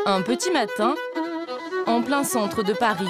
Un petit matin, en plein centre de Paris.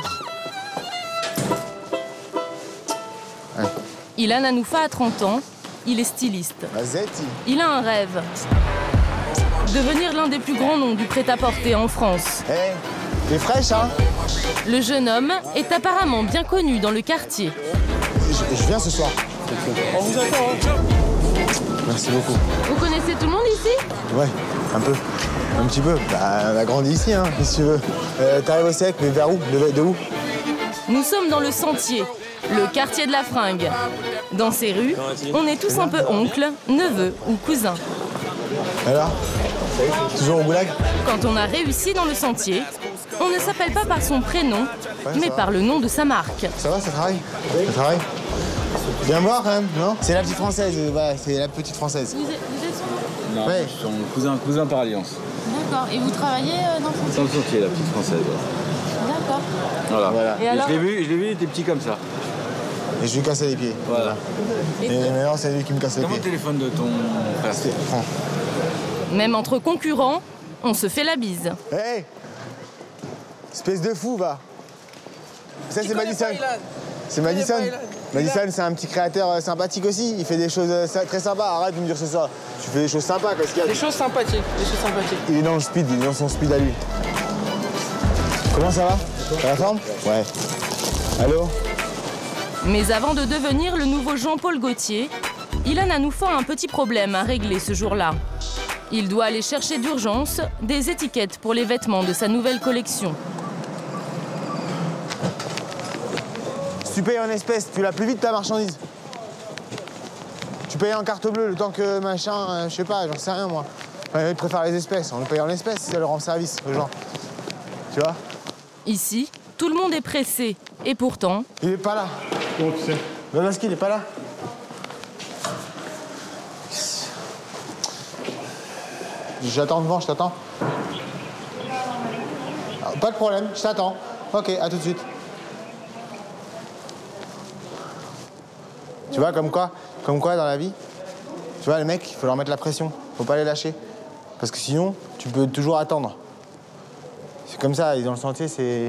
Ilan Hanoufa a 30 ans, il est styliste. Il a un rêve. Devenir l'un des plus grands noms du prêt-à-porter en France. T'es fraîche, hein? Le jeune homme est apparemment bien connu dans le quartier. Je viens ce soir. On vous attend, hein? Merci beaucoup. Vous connaissez tout le monde ici? Ouais, un peu. Un petit peu. Bah, on a grandi ici, hein, si tu veux. T'arrives au sec, mais vers où? De où? Nous sommes dans le Sentier, le quartier de la Fringue. Dans ces rues, on est tous un peu oncles, neveux ou cousins. Alors? Toujours au goulag? Quand on a réussi dans le Sentier, on ne s'appelle pas par son prénom, mais par le nom de sa marque. Ça va, ça travaille? Ça travaille? Viens voir quand même, non? C'est la petite française, ouais, c'est la petite française. Vous êtes son... Non, ouais. Son cousin par alliance. D'accord, et vous travaillez dans le Sentier? Dans le Sentier, la petite française. Ouais. D'accord. Voilà. Et alors? Je l'ai vu, il était petit comme ça. Et je lui cassais les pieds. Voilà. Et maintenant, c'est lui qui me casse les Comment pieds. le téléphone de ton frère? Prends. Même entre concurrents, on se fait la bise. Hey! Espèce de fou, va! Ça, c'est Madison. C'est Madison. Madison, c'est un petit créateur sympathique aussi. Il fait des choses très sympas. Arrête de me dire ce soir. Tu fais des choses sympas, qu'est-ce qu'il y a? Des choses sympathiques, Il est dans le speed, il est dans son speed à lui. Comment ça va? T'as la forme? Ouais. Allô? Mais avant de devenir le nouveau Jean-Paul Gaultier, Ilan Hanoufa a un petit problème à régler ce jour-là. Il doit aller chercher d'urgence des étiquettes pour les vêtements de sa nouvelle collection. Si tu payes en espèces, tu l'as plus vite ta marchandise. Tu payes en carte bleue le temps que machin, je sais pas, j'en sais rien moi. Enfin, ils préfèrent les espèces, on le paye en espèces, ça leur rend service aux gens. Tu vois? Ici, tout le monde est pressé. Et pourtant... Il est pas là. Comment tu sais? Lolaski, il est pas là. J'attends devant, je t'attends. Pas de problème, je t'attends. Ok, à tout de suite. Tu vois, comme quoi dans la vie, tu vois, les mecs, il faut leur mettre la pression. Faut pas les lâcher. Parce que sinon, tu peux toujours attendre. C'est comme ça, et dans le Sentier, c'est...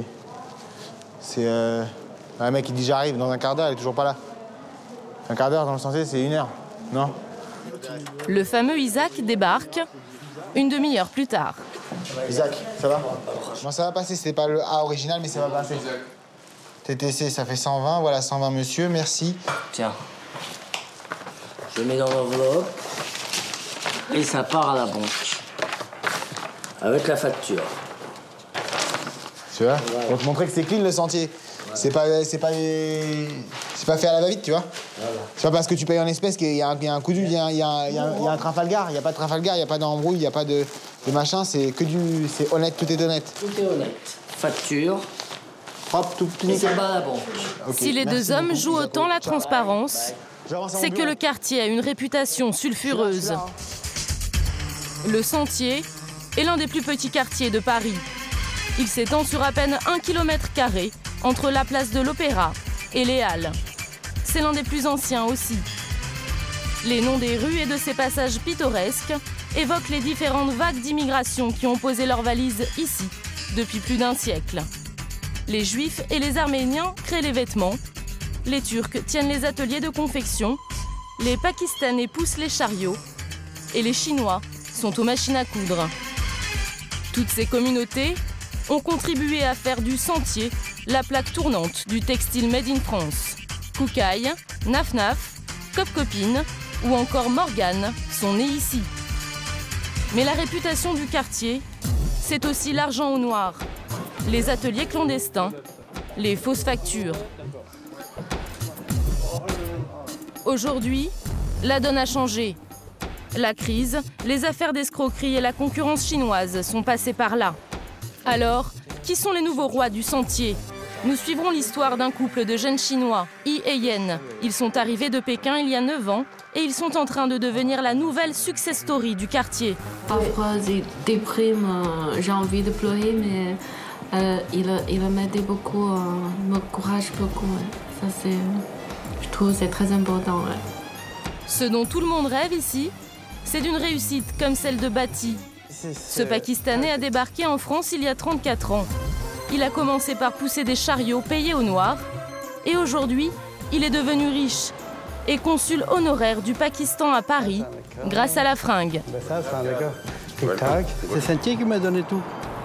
un mec qui dit j'arrive, dans un quart d'heure, il est toujours pas là. Un quart d'heure dans le Sentier, c'est 1 heure, non? Le fameux Isaac débarque une demi-heure plus tard. Isaac, ça va? Bon, ça va passer, c'est pas le A original, mais ça va passer. TTC, ça fait 120, voilà, 120 monsieur, merci. Tiens, je mets dans l'enveloppe et ça part à la banque. Avec la facture. Tu vois? Pour te montrer que c'est clean le Sentier. C'est pas fait à la va-vite, tu vois? Voilà. C'est pas parce que tu payes en espèces qu'il y a un coup dur, il y a un Trafalgar. Il n'y a pas de Trafalgar, il n'y a pas d'embrouille, il n'y a pas de machin. C'est que du... C'est honnête, tout est honnête. Tout est honnête. Facture. Hop, tout Et nickel. ça va à la banque. Okay, Si les deux hommes jouent autant la transparence, c'est que le quartier quartier a une réputation sulfureuse. Le Sentier est l'un des plus petits quartiers de Paris. Il s'étend sur à peine 1 km² entre la place de l'Opéra et les Halles. C'est l'un des plus anciens aussi. Les noms des rues et de ses passages pittoresques évoquent les différentes vagues d'immigration qui ont posé leurs valises ici depuis plus d'1 siècle. Les Juifs et les Arméniens créent les vêtements, les Turcs tiennent les ateliers de confection, les Pakistanais poussent les chariots et les Chinois sont aux machines à coudre. Toutes ces communautés ont contribué à faire du Sentier la plaque tournante du textile made in France. Koukaï, Naf Naf, Cop Copine ou encore Morgane sont nés ici. Mais la réputation du quartier, c'est aussi l'argent au noir, les ateliers clandestins, les fausses factures. Aujourd'hui, la donne a changé. La crise, les affaires d'escroquerie et la concurrence chinoise sont passées par là. Alors, qui sont les nouveaux rois du Sentier? Nous suivrons l'histoire d'un couple de jeunes Chinois, Yi et Yen. Ils sont arrivés de Pékin il y a 9 ans et ils sont en train de devenir la nouvelle success story du quartier. Parfois, je déprime, j'ai envie de pleurer, mais il m'aide beaucoup, m'encourage beaucoup. Ça, je trouve que c'est très important. Ce dont tout le monde rêve ici, c'est d'une réussite comme celle de Bati, Ce Pakistanais a débarqué en France il y a 34 ans. Il a commencé par pousser des chariots payés au noir. Et aujourd'hui, il est devenu riche et consul honoraire du Pakistan à Paris grâce à la fringue. C'est Sentier qui m'a donné tout.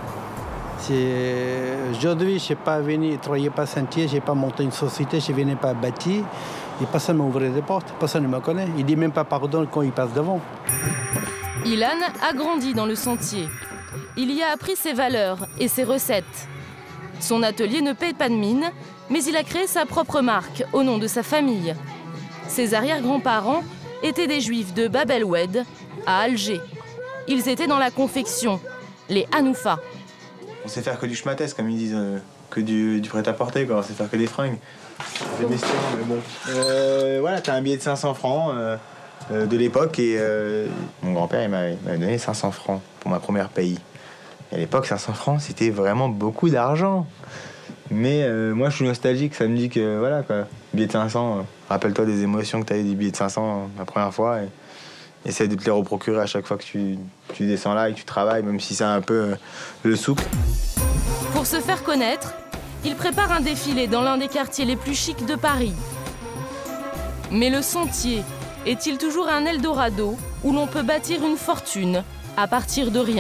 Aujourd'hui, je n'ai pas venu travailler par Sentier, je n'ai pas monté une société, je ne venais pas bâtir. Et personne ne m'a ouvert des portes, personne ne me connaît. Il ne dit même pas pardon quand il passe devant. Ilan a grandi dans le Sentier. Il y a appris ses valeurs et ses recettes. Son atelier ne paie pas de mine, mais il a créé sa propre marque au nom de sa famille. Ses arrière-grands-parents étaient des juifs de Bab el-Oued, à Alger. Ils étaient dans la confection, les Hanoufa. On sait faire que du schmattès, comme ils disent, que du prêt-à-porter, quoi. On sait faire que des fringues. C'est bestial, mais bon. Voilà, t'as un billet de 500 francs de l'époque et mon grand-père, il m'avait donné 500 francs pour ma première paye. Et à l'époque, 500 francs, c'était vraiment beaucoup d'argent. Mais moi, je suis nostalgique, ça me dit que, voilà, quoi, billet de 500, rappelle-toi des émotions que tu as eu des billets de 500 la première fois et essaie de te les reprocurer à chaque fois que tu descends là et que tu travailles, même si c'est un peu le souk. Pour se faire connaître, il prépare un défilé dans l'un des quartiers les plus chics de Paris. Mais le Sentier est-il toujours un Eldorado où l'on peut bâtir une fortune à partir de rien ?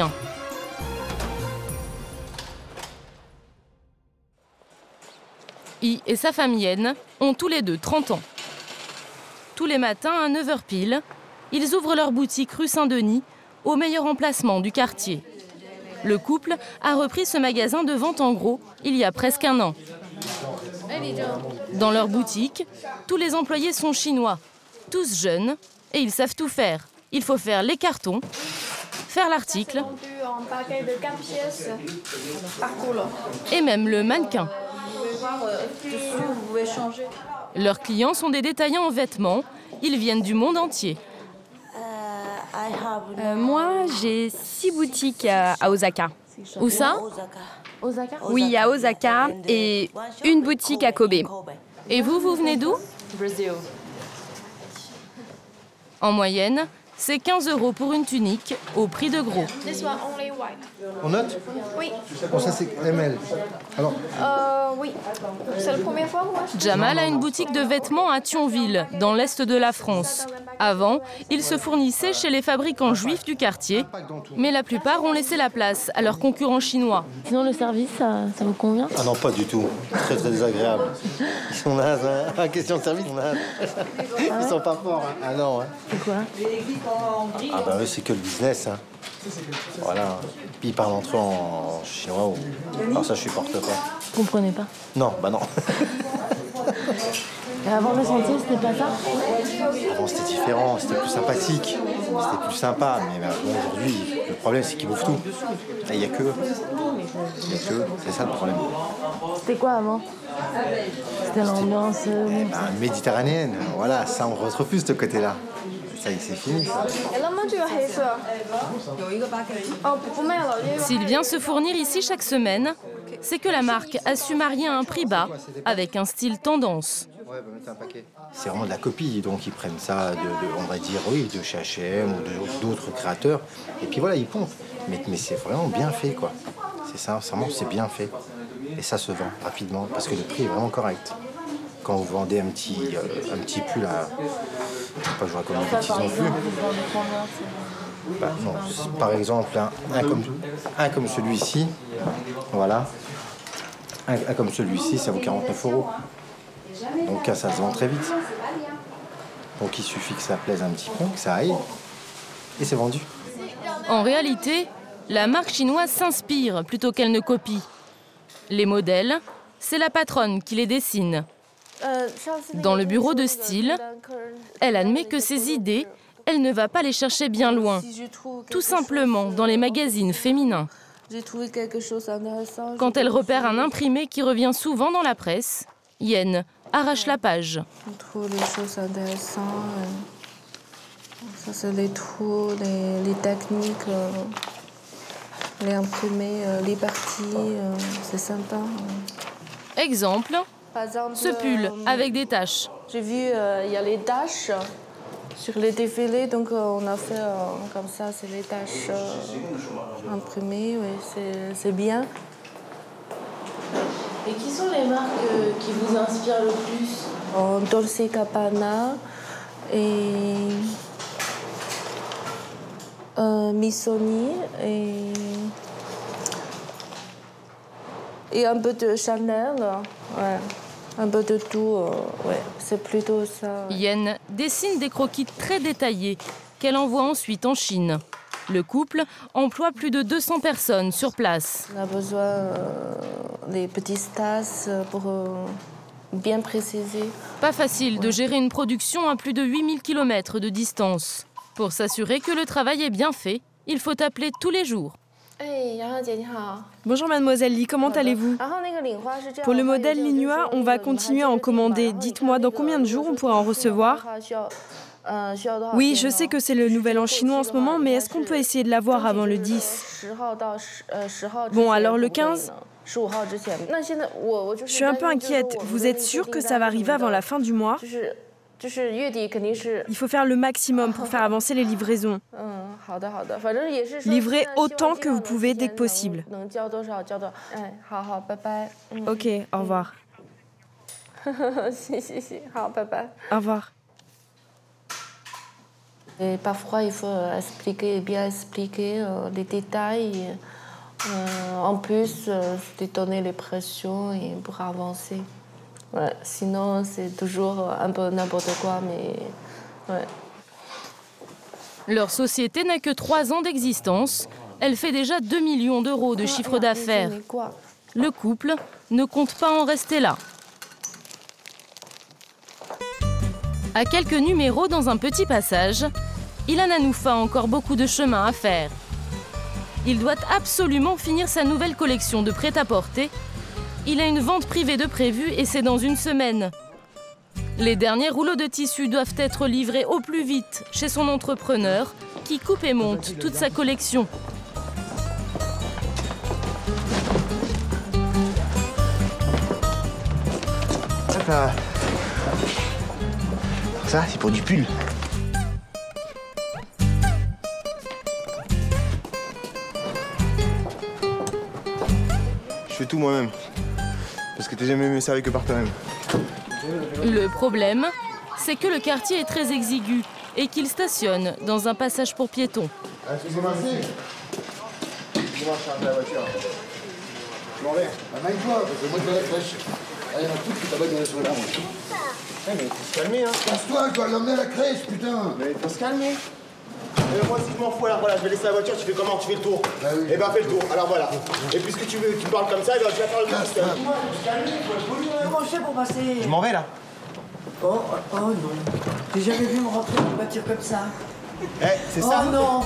I et sa femme Yen ont tous les deux 30 ans. Tous les matins, à 9h pile, ils ouvrent leur boutique rue Saint-Denis, au meilleur emplacement du quartier. Le couple a repris ce magasin de vente en gros il y a presque un an. Dans leur boutique, tous les employés sont chinois, tous jeunes, et ils savent tout faire. Il faut faire les cartons, faire l'article, et même le mannequin. Leurs clients sont des détaillants en vêtements. Ils viennent du monde entier. Moi, j'ai 6 boutiques à Osaka. Où ça ? Oui, à Osaka et une boutique à Kobe. Et vous venez d'où ? En moyenne, c'est 15 € pour une tunique, au prix de gros. On note ? Oui. Bon, ça c'est ML. Alors, Oui. C'est la première fois, moi. Jamal a une boutique de vêtements à Thionville, dans l'est de la France. Avant, il se fournissait chez les fabricants juifs du quartier, mais la plupart ont laissé la place à leurs concurrents chinois. Sinon, le service, ça vous convient ? ah non, pas du tout. Très très désagréable. Ils sont nazes, hein. Question de service, ils sont nazes. Ils sont pas forts, hein. Ah non, hein. C'est quoi ? Ah bah eux, c'est que le business, hein. Voilà. Puis ils parlent entre eux en chinois. Alors ça, je supporte pas. Vous comprenez pas ? Non, bah non. Et avant le Sentier, c'était pas ça ? Avant, c'était différent, c'était plus sympathique, c'était plus sympa. Mais bon, aujourd'hui, le problème, c'est qu'ils bouffent tout. Il n'y a que eux. C'est ça le problème. C'était quoi avant ? C'était l'ambiance Méditerranéenne, voilà, ça, on retrouve plus de ce côté-là. Ça y est, c'est fini, ça. S'il vient se fournir ici chaque semaine, c'est que la marque a su marier un prix bas avec un style tendance. C'est vraiment de la copie, donc ils prennent ça, on va dire, oui, de chez H&M ou d'autres créateurs. Et puis voilà, ils pompent. Mais c'est vraiment bien fait, quoi. C'est ça, vraiment, c'est bien fait. Et ça se vend rapidement, parce que le prix est vraiment correct. Quand vous vendez un petit pull à... Je ne vais pas jouer comme une bêtise non plus. Bah, non, par exemple, un comme celui-ci, voilà. Un comme celui-ci, ça vaut 49 €. Donc ça se vend très vite. Donc il suffit que ça plaise un petit peu, que ça aille, et c'est vendu. En réalité, la marque chinoise s'inspire plutôt qu'elle ne copie. Les modèles, c'est la patronne qui les dessine. Dans le bureau de style, elle admet que ses idées, elle ne va pas les chercher bien loin. Tout simplement dans les magazines féminins. Quand elle repère un imprimé qui revient souvent dans la presse, Yen arrache la page. Je trouve les choses intéressantes. Ça, c'est les trous, les techniques, les imprimés, les parties, c'est sympa. Exemple, ce pull avec des taches. J'ai vu, il y a les taches Sur les défilés, donc on a fait comme ça, c'est les tâches imprimées, oui, c'est bien. Et qui sont les marques qui vous inspirent le plus? Dolce Gabbana et Missoni et un peu de Chanel, ouais. Un peu de tout, ouais, c'est plutôt ça. Ouais. Yen dessine des croquis très détaillés qu'elle envoie ensuite en Chine. Le couple emploie plus de 200 personnes sur place. On a besoin des petites tasses pour bien préciser. Pas facile de gérer une production à plus de 8000 km de distance. Pour s'assurer que le travail est bien fait, il faut appeler tous les jours. Bonjour mademoiselle Li, comment allez-vous? Pour le modèle Linhua, on va continuer à en commander. Dites-moi, dans combien de jours on pourra en recevoir? Oui, je sais que c'est le nouvel an chinois en ce moment, mais est-ce qu'on peut essayer de l'avoir avant le 10? Bon, alors le 15? Je suis un peu inquiète. Vous êtes sûre que ça va arriver avant la fin du mois? Il faut faire le maximum pour faire avancer les livraisons. Livrez autant que vous pouvez dès que possible. Ok, au revoir. Au revoir. Et parfois, il faut bien expliquer les détails. En plus, de donner les pressions pour avancer. Ouais, sinon, c'est toujours un peu n'importe quoi, mais... Ouais. Leur société n'a que 3 ans d'existence. Elle fait déjà 2 millions d'euros de chiffre d'affaires. Le couple ne compte pas en rester là. À quelques numéros dans un petit passage, Ilan Hanoufa a encore beaucoup de chemin à faire. Il doit absolument finir sa nouvelle collection de prêt-à-porter. Il a une vente privée de prévue et c'est dans une semaine. Les derniers rouleaux de tissu doivent être livrés au plus vite chez son entrepreneur qui coupe et monte toute sa collection. Ça, c'est pour du pull. Je fais tout moi-même. Parce que t'es jamais mieux servi que par toi-même. Le problème, c'est que le quartier est très exigu et qu'il stationne dans un passage pour piétons. Excusez-moi, excusez-moi, je charge la voiture. Je m'en vais. Maille-toi, parce que moi je vais la fraîche. Allez, on a tout qui tabac dans sur la route. Eh, mais faut se calmer, hein. Casse-toi, je dois l'emmener à la crèche, putain. Mais faut se calmer. Moi, si je m'en fous, alors voilà, je vais laisser la voiture, tu fais comment? Tu fais le tour? Bah oui. Eh ben, fais le tour, alors voilà. Et puisque tu parles comme ça, tu vas faire le tour. Casse-toi. Comment je fais pour passer? Je m'en vais, là. Oh non. J'ai jamais vu me rentrer dans une voiture comme ça. Eh, c'est ça? Oh non.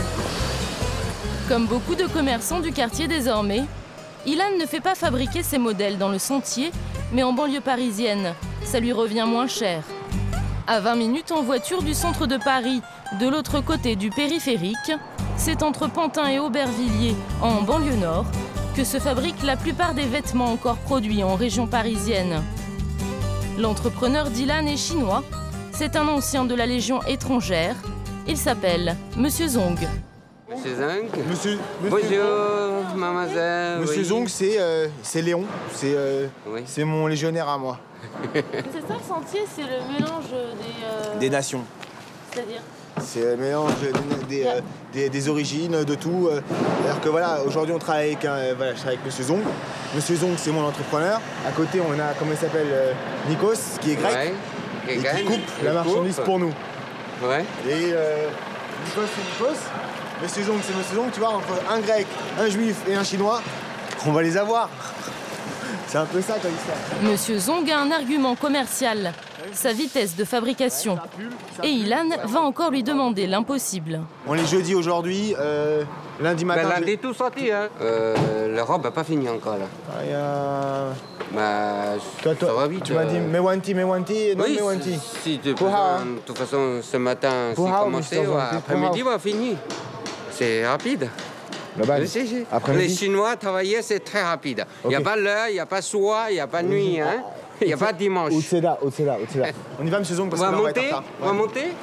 Comme beaucoup de commerçants du quartier désormais, Ilan ne fait pas fabriquer ses modèles dans le Sentier, mais en banlieue parisienne. Ça lui revient moins cher. À 20 minutes en voiture du centre de Paris, de l'autre côté du périphérique, c'est entre Pantin et Aubervilliers, en banlieue nord, que se fabriquent la plupart des vêtements encore produits en région parisienne. L'entrepreneur d'Ilan est chinois. C'est un ancien de la Légion étrangère. Il s'appelle Monsieur Zong. Monsieur Zong. Bonjour, mademoiselle. Monsieur Zong, c'est Léon. C'est mon légionnaire à moi. C'est ça le Sentier, c'est le mélange des nations. C'est-à-dire? C'est le mélange des origines, de tout. Alors que voilà, aujourd'hui on travaille avec, je travaille avec Monsieur Zong. Monsieur Zong, c'est mon entrepreneur. À côté, on a, comment il s'appelle, Nikos, qui est grec, et qui coupe la marchandise pour nous. Ouais. Et Nikos, c'est Nikos. Monsieur Zong, c'est Monsieur Zong. Tu vois, entre un grec, un juif et un chinois, on va les avoir. C'est un peu ça comme histoire. Monsieur Zong a un argument commercial, sa vitesse de fabrication. Et Ilan va encore lui demander l'impossible. On est jeudi aujourd'hui, lundi matin... lundi tout sorti, hein. La robe n'a pas fini encore, là. Toi, ça va vite. Tu m'as dit Mewanti, non oui, Mewanti. Si, de toute façon, ce matin, c'est commencé, après-midi, va finir. C'est rapide. Les Chinois travaillaient, c'est très rapide. Il n'y a pas l'heure, il n'y a pas soir, il n'y a pas nuit, hein. Il n'y a pas dimanche. On y va, Monsieur Zong, parce qu'on va être en retard. On va monter?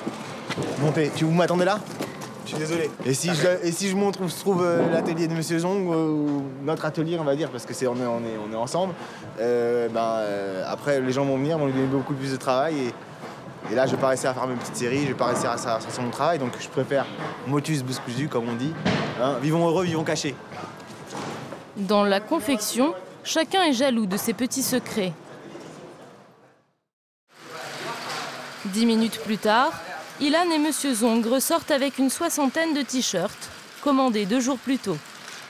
Montez. Vous m'attendez là? Je suis désolé. Et si je trouve l'atelier de Monsieur Zong, ou notre atelier, on va dire, parce que on est ensemble, après les gens vont venir, vont lui donner beaucoup plus de travail. Et là, je vais pas réussir à faire mes petites séries, je vais pas réussir à faire mon travail, donc je préfère motus buscusu, comme on dit. Hein, vivons heureux, vivons cachés. Dans la confection, chacun est jaloux de ses petits secrets. 10 minutes plus tard, Ilan et Monsieur Zong ressortent avec une 60aine de t-shirts, commandés 2 jours plus tôt.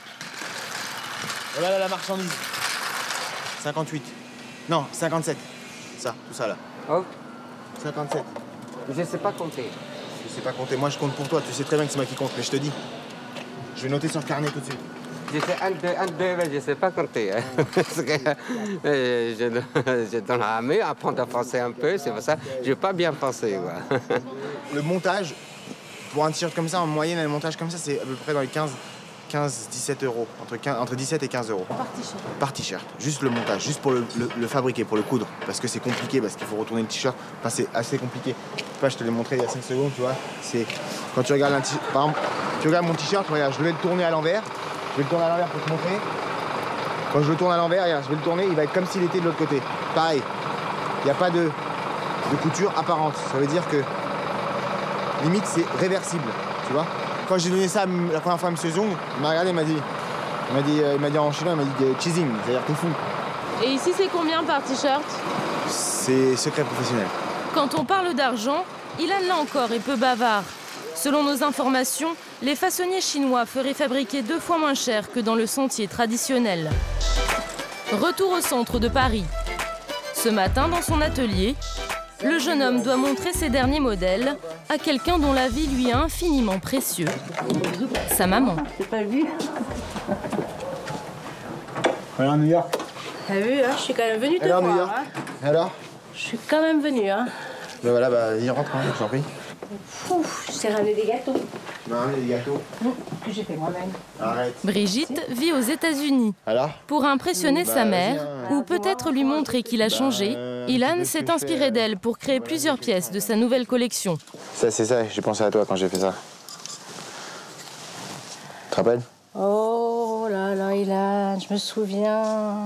Voilà la marchandise. 58. Non, 57. Ça, tout ça là. Oh. 57. Je sais pas compter. Je sais pas compter. Moi, je compte pour toi. Tu sais très bien que c'est moi qui compte, mais je te dis. Je vais noter sur le carnet tout de suite. Je sais 1, 2, mais je sais pas compter. Hein. Parce que je dans l'armée, apprendre à penser un peu, c'est pour ça que je n'ai pas bien pensé. Quoi. Le montage, pour un t-shirt comme ça, en moyenne, un montage comme ça, c'est à peu près dans les 15-17 euros. Entre 17 et 15 euros. Par t-shirt. Par t-shirt. Juste le montage, juste pour le fabriquer, pour le coudre. Parce que c'est compliqué, parce qu'il faut retourner le t-shirt. Enfin, c'est assez compliqué. Je te l'ai montré il y a 5 secondes, tu vois. C'est quand tu regardes un t-shirt. Par exemple, tu regardes mon t-shirt, regarde, je vais le tourner à l'envers. Je vais le tourner à l'envers pour te montrer. Quand je le tourne à l'envers, regarde, je vais le tourner, il va être comme s'il était de l'autre côté. Pareil. Il n'y a pas de couture apparente. Ça veut dire que limite c'est réversible, tu vois. Quand j'ai donné ça la première fois à M. Zong, il m'a regardé, il m'a dit en chinois, il m'a dit cheesing, c'est-à-dire t'es fou. Et ici, c'est combien par t-shirt? C'est secret professionnel. Quand on parle d'argent, Ilan, là encore, est peu bavard. Selon nos informations, les façonniers chinois feraient fabriquer 2 fois moins cher que dans le sentier traditionnel. Retour au centre de Paris. Ce matin, dans son atelier, le jeune homme doit montrer ses derniers modèles à quelqu'un dont la vie lui est infiniment précieux. Sa maman. T'as pas vu? Alors, New York. T'as vu, hein, je suis quand même venue te voir. New York. Hein. Alors? Je suis quand même venue, hein. Ben voilà, il rentre, hein, je t'en prie. Ouf, je t'ai ramené des gâteaux. Tu m'as ramené des gâteaux? Que j'ai fait moi-même. Arrête. Brigitte vit aux États-Unis. Pour impressionner sa mère, ou peut-être lui montrer qu'il a changé, Ilan s'est inspiré d'elle pour créer plusieurs pièces de sa nouvelle collection. Ça, c'est ça, j'ai pensé à toi quand j'ai fait ça. Tu te rappelles? Oh là là, Ilan, je me souviens.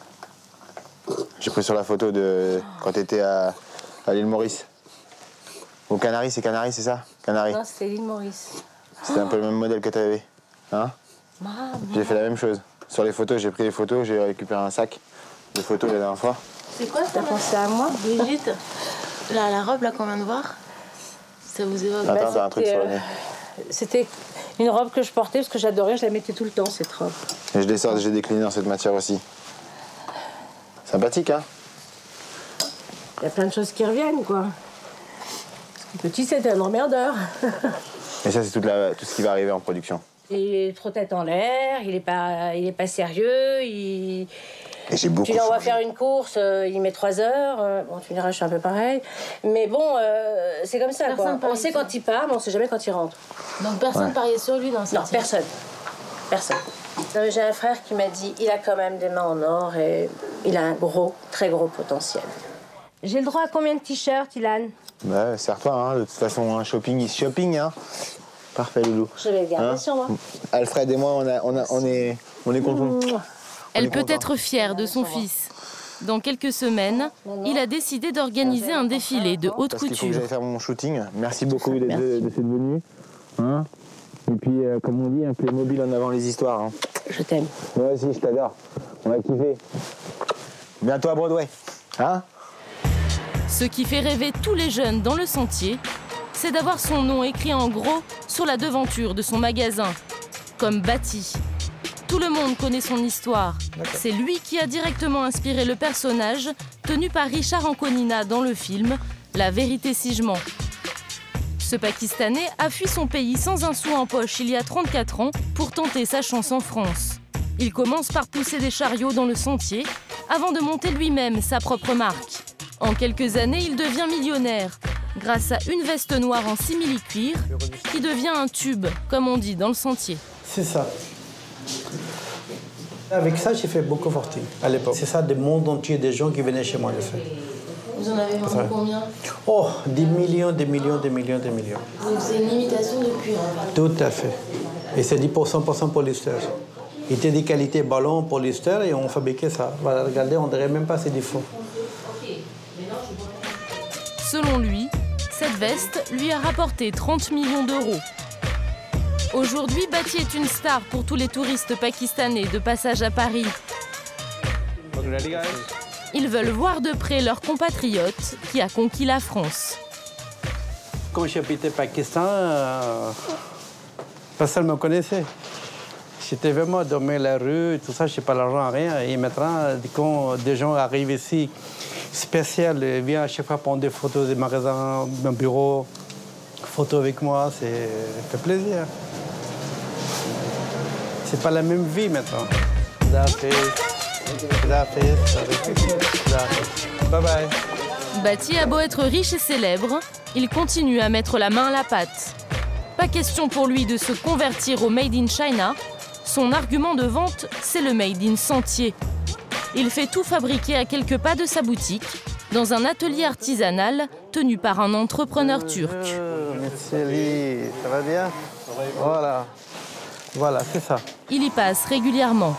J'ai pris sur la photo de quand t'étais à l'île Maurice. Au Canaries, c'est Canaries, c'est ça? Canaries. Non, c'était l'île Maurice. C'était un peu le même modèle que t'avais. Hein? J'ai fait la même chose. Sur les photos, j'ai pris les photos, j'ai récupéré un sac de photos la dernière fois. C'est quoi ça? T'as pensé à moi, Brigitte? La robe là qu'on vient de voir, ça vous évoque? Attends, t'as un truc sur le nez. C'était une robe que je portais parce que j'adorais, je la mettais tout le temps, cette robe. Et j'ai décliné dans cette matière aussi. Sympathique, hein? Il y a plein de choses qui reviennent, quoi. Petit, c'était un emmerdeur. Et ça, c'est tout ce qui va arriver en production. Il est trop tête en l'air, il est pas sérieux, Et j'ai beaucoup. Tu dis, on va faire une course, il met 3 heures. Bon, tu diras, je suis un peu pareil. Mais bon, c'est comme ça, quoi. On sait quand il part, mais on sait jamais quand il rentre. Donc personne pariait sur lui dans cette Non, personne. Personne. J'ai un frère qui m'a dit, il a quand même des mains en or et il a un très gros potentiel. J'ai le droit à combien de t-shirts, Ilan? Bah, serre-toi, hein. De toute façon, un shopping is shopping, hein. Parfait, Loulou. Je vais garder sur moi. Alfred et moi, on est contents. Elle peut être fière de son fils. Dans quelques semaines, il a décidé d'organiser un défilé de haute couture. Parce qu'il faut que j'aille faire mon shooting. Merci beaucoup d'être venu. Hein? Et puis, comme on dit, un Playmobil en avant les histoires. Hein. Je t'aime. Moi aussi, je t'adore. On va kiffer. Bientôt à Broadway. Hein? Ce qui fait rêver tous les jeunes dans le sentier, c'est d'avoir son nom écrit en gros sur la devanture de son magasin, comme Bati. Tout le monde connaît son histoire. C'est lui qui a directement inspiré le personnage tenu par Richard Anconina dans le film La vérité si je mens. Ce Pakistanais a fui son pays sans un sou en poche il y a 34 ans pour tenter sa chance en France. Il commence par pousser des chariots dans le sentier avant de monter lui-même sa propre marque. En quelques années, il devient millionnaire grâce à une veste noire en simili-cuir qui devient un tube, comme on dit dans le sentier. C'est ça. Avec ça, j'ai fait beaucoup de fortune à l'époque. C'est ça, du monde entier, des gens qui venaient chez moi le faire. Vous en avez vendu combien? Oh, des millions, des millions, des millions, des millions. Donc c'est une imitation de cuir en fait? Tout à fait. Et c'est 10% polyester. Il était des qualités ballon, polyester et on fabriquait ça. Voilà, regardez, on ne dirait même pas ses défauts. Selon lui, cette veste lui a rapporté 30 millions d'euros. Aujourd'hui, Bati est une star pour tous les touristes pakistanais de passage à Paris. Ils veulent voir de près leur compatriote qui a conquis la France. Quand j'habitais au Pakistan, personne ne me connaissait. J'étais vraiment dormir la rue, tout ça, je n'ai pas l'argent, rien. Et maintenant, quand des gens arrivent ici, spécial, viennent à chaque fois prendre des photos des magasins, d'un bureau, photos avec moi, ça fait plaisir. C'est pas la même vie maintenant. Bye bye. Bati a beau être riche et célèbre, il continue à mettre la main à la pâte. Pas question pour lui de se convertir au Made in China. Son argument de vente, c'est le Made in Sentier. Il fait tout fabriquer à quelques pas de sa boutique, dans un atelier artisanal tenu par un entrepreneur turc. Merci, ça va bien? Voilà. Voilà, c'est ça. Il y passe régulièrement.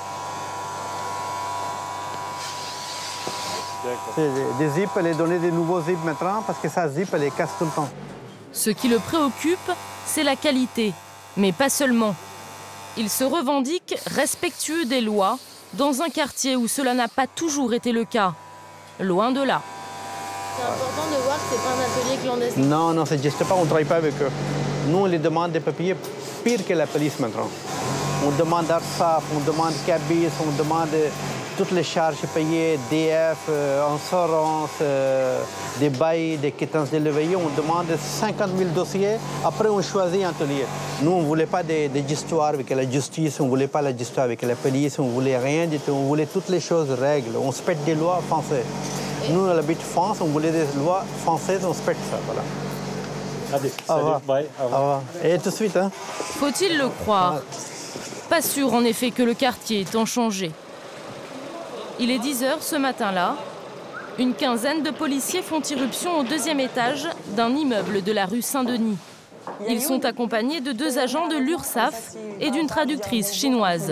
Des zips, elle est donner des nouveaux zips maintenant parce que ça zip, elle les casse tout le temps. Ce qui le préoccupe, c'est la qualité, mais pas seulement. Il se revendique respectueux des lois dans un quartier où cela n'a pas toujours été le cas. Loin de là. C'est important de voir que c'est pas un atelier clandestin. Non, non, ça n'existe pas, on ne travaille pas avec eux. Nous, on les demande des papiers pire que la police maintenant. On demande ARSAF, on demande CABIS, on demande toutes les charges payées, DF, assurance, des bails, des quittances de loyer. On demande 50 000 dossiers. Après, on choisit un atelier. Nous, on ne voulait pas des histoires avec la justice, on ne voulait pas la justice avec la police, on ne voulait rien du tout. On voulait toutes les choses règles. On respecte des lois françaises. Nous, on habite en France, on voulait des lois françaises, on respecte ça. Voilà. Allez, salut, bye. Au revoir. Et tout de suite, hein. Faut-il le croire? Pas sûr, en effet, que le quartier ait tant changé. Il est 10 h ce matin-là. Une quinzaine de policiers font irruption au 2e étage d'un immeuble de la rue Saint-Denis. Ils sont accompagnés de 2 agents de l'URSSAF et d'une traductrice chinoise.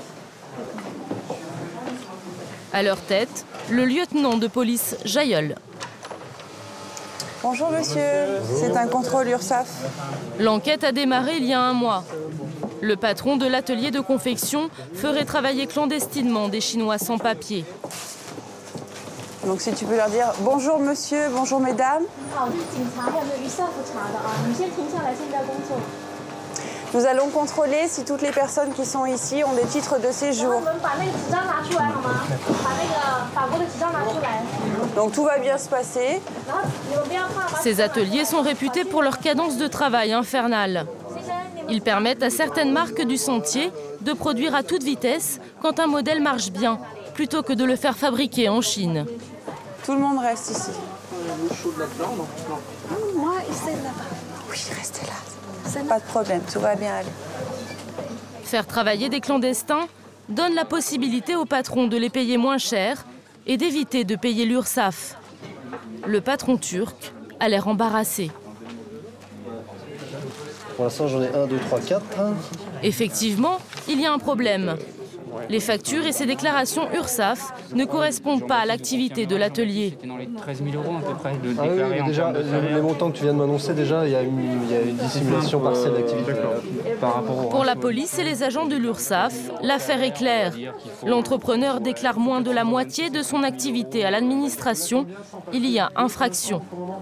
À leur tête, le lieutenant de police Jayeul. Bonjour monsieur, c'est un contrôle URSSAF. L'enquête a démarré il y a 1 mois. Le patron de l'atelier de confection ferait travailler clandestinement des Chinois sans papier. Donc si tu peux leur dire bonjour monsieur, bonjour mesdames. Nous allons contrôler si toutes les personnes qui sont ici ont des titres de séjour. Donc tout va bien se passer. Ces ateliers sont réputés pour leur cadence de travail infernale. Ils permettent à certaines marques du sentier de produire à toute vitesse quand un modèle marche bien, plutôt que de le faire fabriquer en Chine. Tout le monde reste ici. Moi, c'est là-bas. Oui, restez là. Pas de problème, tout va bien aller. Faire travailler des clandestins donne la possibilité aux patrons de les payer moins cher et d'éviter de payer l'URSSAF. Le patron turc a l'air embarrassé. Pour l'instant, j'en ai 1, 2, 3, 4. Effectivement, il y a un problème. Les factures et ces déclarations URSSAF ne correspondent pas à l'activité de l'atelier. C'était dans les 13 000 € à peu près de Ah déclarer oui, déjà, les montants que tu viens de m'annoncer, déjà, il y a une dissimulation partielle d'activité. Pour la police et les agents de l'URSSAF, l'affaire est claire. L'entrepreneur déclare moins de la moitié de son activité à l'administration. Il y a infraction.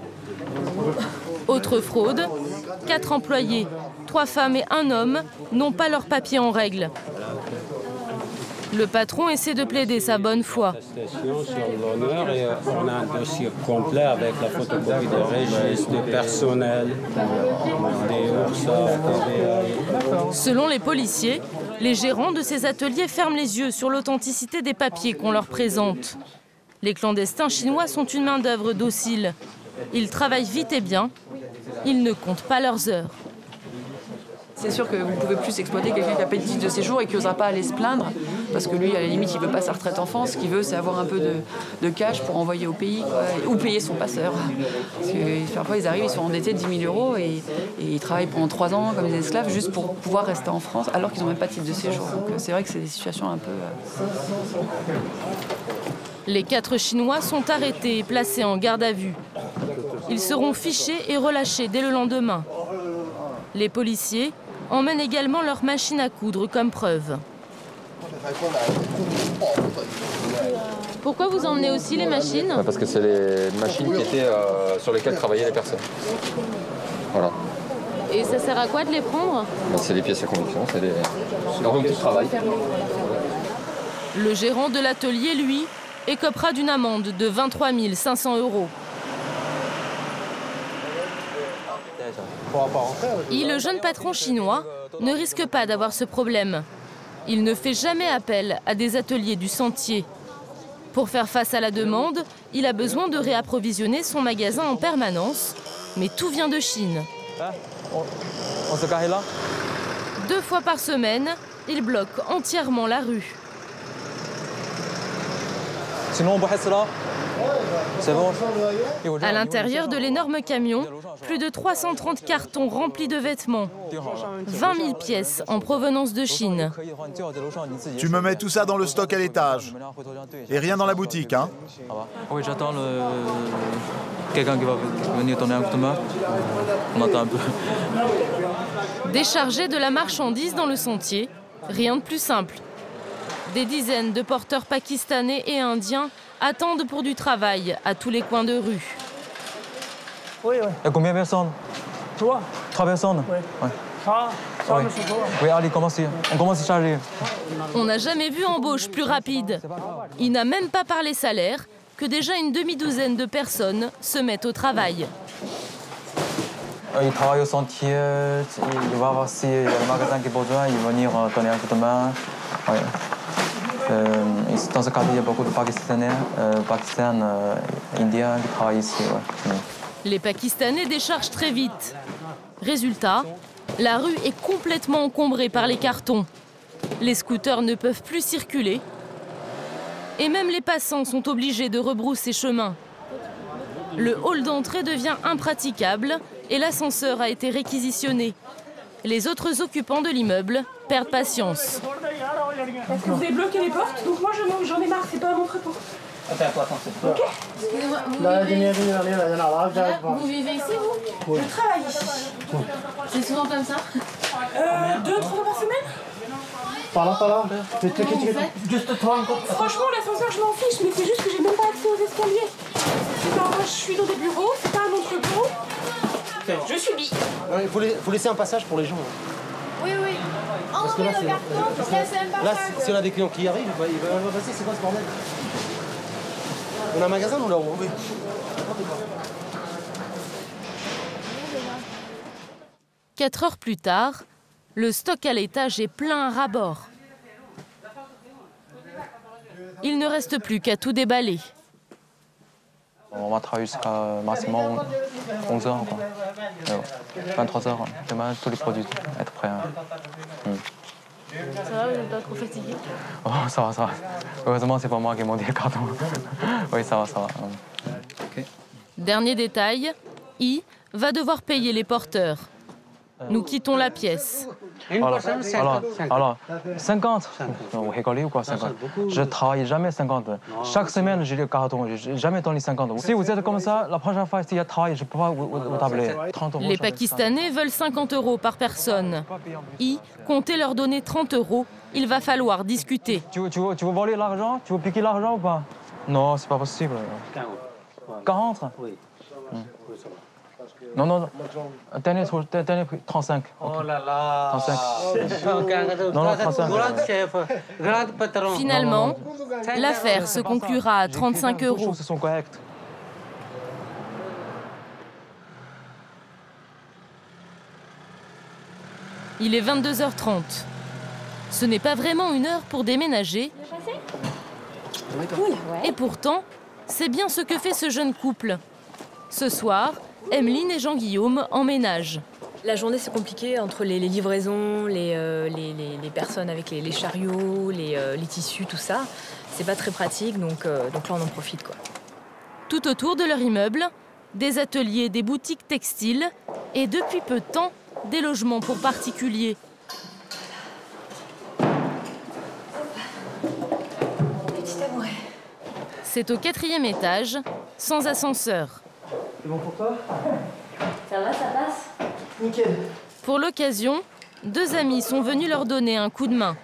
Autre fraude, 4 employés, 3 femmes et 1 homme n'ont pas leurs papiers en règle. Le patron essaie de plaider sa bonne foi. Sur l'honneur et on a un dossier complet avec la photocopie des registres, du personnel, des URSSAF, Selon les policiers, les gérants de ces ateliers ferment les yeux sur l'authenticité des papiers qu'on leur présente. Les clandestins chinois sont une main-d'œuvre docile. Ils travaillent vite et bien. Ils ne comptent pas leurs heures. C'est sûr que vous pouvez plus exploiter quelqu'un qui a pas de titre de séjour et qui n'osera pas aller se plaindre, parce que lui, à la limite, il veut pas sa retraite enfant. Ce qu'il veut, c'est avoir un peu de cash pour envoyer au pays, quoi, ou payer son passeur. Parce que parfois, ils arrivent, ils sont endettés de 10 000 euros et ils travaillent pendant 3 ans comme des esclaves juste pour pouvoir rester en France, alors qu'ils n'ont même pas de titre de séjour. Donc c'est vrai que c'est des situations un peu... Les 4 Chinois sont arrêtés et placés en garde à vue. Ils seront fichés et relâchés dès le lendemain. Les policiers emmènent également leur machine à coudre comme preuve. Pourquoi vous emmenez aussi les machines? Parce que c'est les machines qui étaient, sur lesquelles travaillaient les personnes. Voilà. Et ça sert à quoi de les prendre? C'est des pièces à conviction, c'est leur outil de travail. Le gérant de l'atelier, lui, écopera d'une amende de 23 500 €. Le jeune patron chinois ne risque pas d'avoir ce problème. Il ne fait jamais appel à des ateliers du sentier. Pour faire face à la demande, il a besoin de réapprovisionner son magasin en permanence, mais tout vient de Chine. On se carre là? 2 fois par semaine, il bloque entièrement la rue. Sinon, on peut rester là. C'est bon. À l'intérieur de l'énorme camion, plus de 330 cartons remplis de vêtements. 20 000 pièces en provenance de Chine. Tu me mets tout ça dans le stock à l'étage. Et rien dans la boutique, hein? Oui, j'attends quelqu'un qui va venir donner un coup de main. On attend un peu. Décharger de la marchandise dans le sentier, rien de plus simple. Des dizaines de porteurs pakistanais et indiens attendent pour du travail à tous les coins de rue. Oui, oui. Il y a combien de personnes? 3 personnes? Oui. Ouais. Oui, allez, commencez. On commence à charger. On n'a jamais vu embauche plus rapide. Il n'a même pas parlé salaire que déjà une demi-douzaine de personnes se mettent au travail. Il travaille au sentier, il va voir s'il y a le magasin qui a besoin, il va venir donner un coup de main. Ouais. Dans ce quartier, il y a beaucoup de Pakistanais, Indiens qui travaillent ici. Ouais. Les Pakistanais déchargent très vite. Résultat, la rue est complètement encombrée par les cartons. Les scooters ne peuvent plus circuler. Et même les passants sont obligés de rebrousser chemin. Le hall d'entrée devient impraticable et l'ascenseur a été réquisitionné. Les autres occupants de l'immeuble perdent patience. Parce que vous avez bloqué les portes, donc moi j'en ai marre, c'est pas à mon propos. Ok. Excusez-moi, vous vivez ici, vous? Je travaille ici. C'est souvent comme ça? 2-3 fois par semaine. Franchement, l'ascenseur, je m'en fiche, mais c'est juste que j'ai même pas accès aux escaliers. Moi, je suis dans des bureaux, c'est pas un entrepôt. Je subis. Il faut laisser un passage pour les gens. Oui, oui. Parce que là, si on a des clients qui arrivent, il va passer, c'est quoi ce bordel? On a un magasin, nous, là-haut? Oui. 4 heures plus tard, le stock à l'étage est plein à ras-bord. Il ne reste plus qu'à tout déballer. On va travailler jusqu'à maximum 11 heures, quoi. 23 heures. Demain, tous les produits être prêts. Ça va, vous n'êtes pas trop fatigué? Oh, ça va. Heureusement, c'est pas moi qui ai monté le carton. Oui, ça va. Okay. Dernier détail, I va devoir payer les porteurs. Nous quittons la pièce. Alors, 50. Vous rigolez ou quoi, 50? Je travaille jamais 50. Chaque semaine, j'ai le carton. Je n'ai jamais donné 50. Si vous êtes comme ça, la prochaine fois, s'il y a travail, je ne peux pas vous tabler. 30 €. Les Pakistanais veulent 50 € par personne. I, comptez leur donner 30 €. Il va falloir discuter. Tu veux voler l'argent? Tu veux piquer l'argent ou pas? Non, c'est pas possible. 40? Oui. Non. Dernier prix, 35. Okay. Oh là là. 35. Non, 35. Finalement, l'affaire se conclura à 35 €. Les choses sont correctes. Il est 22h30. Ce n'est pas vraiment une heure pour déménager. Et pourtant, c'est bien ce que fait ce jeune couple. Ce soir, Emeline et Jean-Guillaume emménagent. La journée, c'est compliqué entre les livraisons, les personnes avec les chariots, les tissus, tout ça. C'est pas très pratique, donc là, on en profite, quoi. Tout autour de leur immeuble, des ateliers, des boutiques textiles et depuis peu de temps, des logements pour particuliers. C'est au 4e étage, sans ascenseur. C'est bon pour toi? Ça va, ça passe? Nickel. Pour l'occasion, 2 amis sont venus leur donner un coup de main.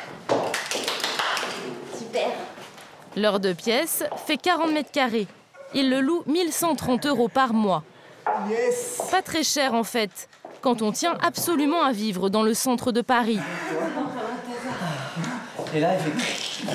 Super. Leur 2 pièces fait 40 mètres carrés. Ils le louent 1 130 € par mois. Yes. Pas très cher en fait, quand on tient absolument à vivre dans le centre de Paris. Et là, effectivement.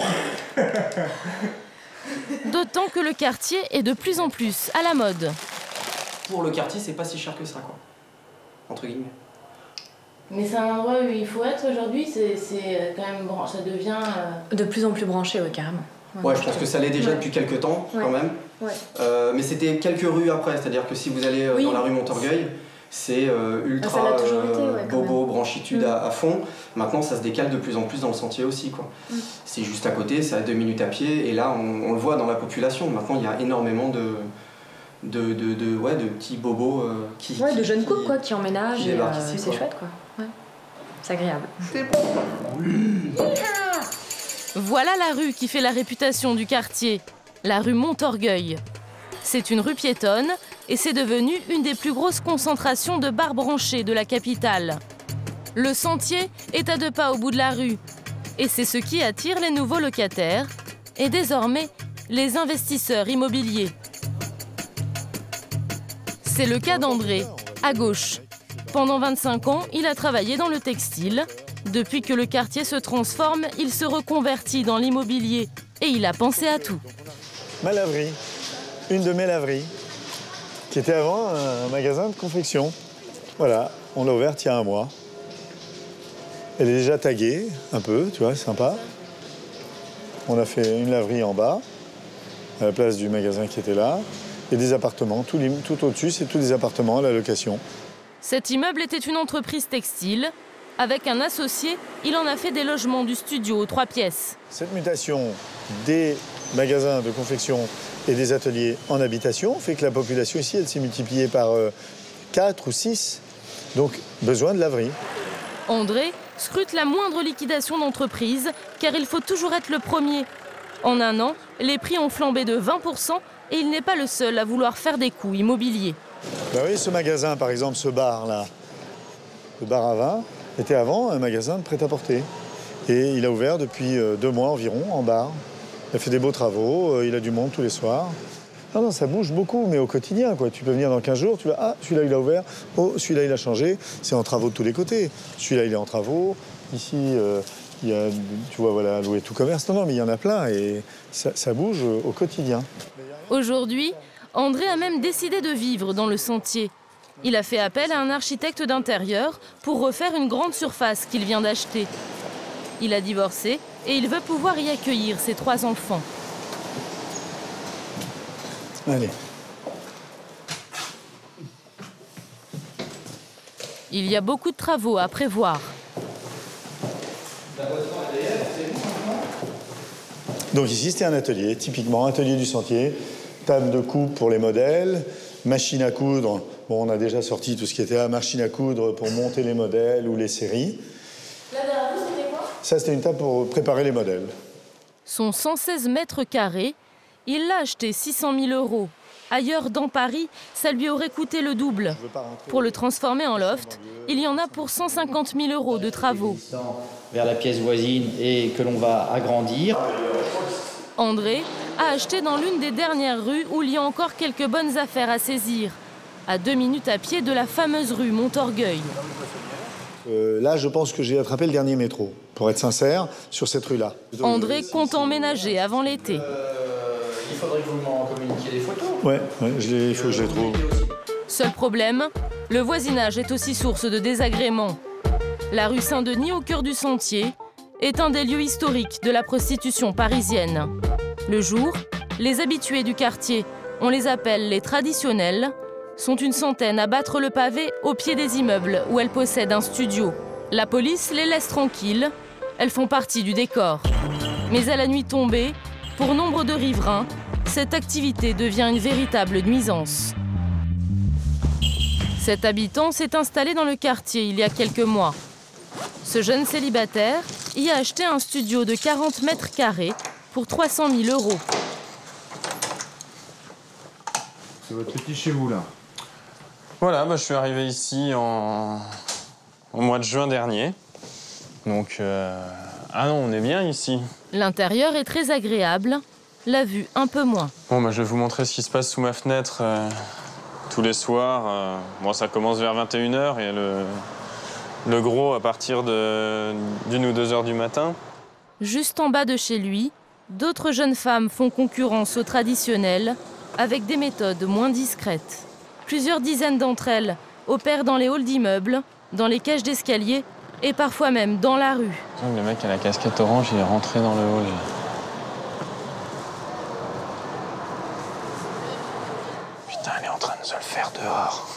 D'autant que le quartier est de plus en plus à la mode. Pour le quartier, c'est pas si cher que ça, quoi. Entre guillemets. Mais c'est un endroit où il faut être aujourd'hui, c'est quand même ça devient... De plus en plus branché, ouais, carrément. Ouais, je pense que ça l'est déjà depuis quelques temps, quand même. Ouais. Mais c'était quelques rues après, c'est-à-dire que si vous allez dans la rue Montorgueil, c'est ultra bobo, branchitude à fond. Maintenant, ça se décale de plus en plus dans le sentier aussi, quoi. C'est juste à côté, c'est à 2 minutes à pied, et là, on le voit dans la population. Maintenant, il y a énormément de petits bobos de jeunes couples, quoi, qui emménagent. C'est chouette, quoi. Ouais. C'est agréable. Voilà la rue qui fait la réputation du quartier, la rue Montorgueil. C'est une rue piétonne et c'est devenu une des plus grosses concentrations de bars branchés de la capitale. Le sentier est à 2 pas au bout de la rue et c'est ce qui attire les nouveaux locataires et désormais les investisseurs immobiliers. C'est le cas d'André, à gauche. Pendant 25 ans, il a travaillé dans le textile. Depuis que le quartier se transforme, il se reconvertit dans l'immobilier et il a pensé à tout. Ma laverie, une de mes laveries, qui était avant un magasin de confection. Voilà, on l'a ouverte il y a 1 mois. Elle est déjà taguée, un peu, tu vois, sympa. On a fait une laverie en bas, à la place du magasin qui était là, et des appartements. Tout au-dessus, c'est tous des appartements à la location. Cet immeuble était une entreprise textile. Avec un associé, il en a fait des logements du studio aux 3 pièces. Cette mutation des magasins de confection et des ateliers en habitation fait que la population ici, elle s'est multipliée par 4 ou 6. Donc, besoin de laverie. André scrute la moindre liquidation d'entreprise, car il faut toujours être le premier. En 1 an, les prix ont flambé de 20% et il n'est pas le seul à vouloir faire des coups immobiliers. Ben oui, ce magasin, par exemple, ce bar-là, le bar à vin, était avant un magasin de prêt-à-porter. Et il a ouvert depuis 2 mois environ, en bar. Il a fait des beaux travaux, il a du monde tous les soirs. Ah non, ça bouge beaucoup, mais au quotidien, quoi. Tu peux venir dans 15 jours, tu vas, ah, celui-là, il a ouvert, oh, celui-là, il a changé. C'est en travaux de tous les côtés. Celui-là, il est en travaux. Ici, il y a, tu vois, voilà, louer tout commerce. Non, mais il y en a plein et ça bouge au quotidien. Aujourd'hui, André a même décidé de vivre dans le sentier. Il a fait appel à un architecte d'intérieur pour refaire une grande surface qu'il vient d'acheter. Il a divorcé et il veut pouvoir y accueillir ses 3 enfants. Allez. Il y a beaucoup de travaux à prévoir. Donc ici, c'était un atelier, typiquement atelier du sentier. Table de coupe pour les modèles, machine à coudre. Bon, on a déjà sorti tout ce qui était à machine à coudre pour monter les modèles ou les séries. Là, derrière vous, c'était quoi? Ça, c'était une table pour préparer les modèles. Son 116 mètres carrés, il l'a acheté 600 000 €. Ailleurs, dans Paris, ça lui aurait coûté le double. Pour le transformer en loft, il y en a pour 150 000 € de travaux. Vers la pièce voisine et que l'on va agrandir. André a acheté dans l'une des dernières rues où il y a encore quelques bonnes affaires à saisir, à 2 minutes à pied de la fameuse rue Montorgueil. Là, je pense que j'ai attrapé le dernier métro, pour être sincère, sur cette rue-là. André compte emménager avant l'été. Il faudrait que vous m'en communiquiez des photos. Ouais, il faut que je les trouve. Seul problème, le voisinage est aussi source de désagréments. La rue Saint-Denis, au cœur du sentier, est un des lieux historiques de la prostitution parisienne. Le jour, les habitués du quartier, on les appelle les traditionnels, sont une centaine à battre le pavé au pied des immeubles où elles possèdent un studio. La police les laisse tranquilles, elles font partie du décor. Mais à la nuit tombée, pour nombre de riverains, cette activité devient une véritable nuisance. Cet habitant s'est installé dans le quartier il y a quelques mois. Ce jeune célibataire y a acheté un studio de 40 mètres carrés pour 300 000 €. C'est votre petit chez vous, là? Voilà, je suis arrivé ici au mois de juin dernier. Donc, ah non, on est bien ici. L'intérieur est très agréable, la vue un peu moins. Bon, je vais vous montrer ce qui se passe sous ma fenêtre tous les soirs. Bon, ça commence vers 21 h et le gros à partir d'1 ou 2 heures du matin. Juste en bas de chez lui, d'autres jeunes femmes font concurrence aux traditionnelles avec des méthodes moins discrètes. Plusieurs dizaines d'entre elles opèrent dans les halls d'immeubles, dans les cages d'escalier et parfois même dans la rue. Le mec à la casquette orange, il est rentré dans le hall. Putain, elle est en train de se le faire dehors.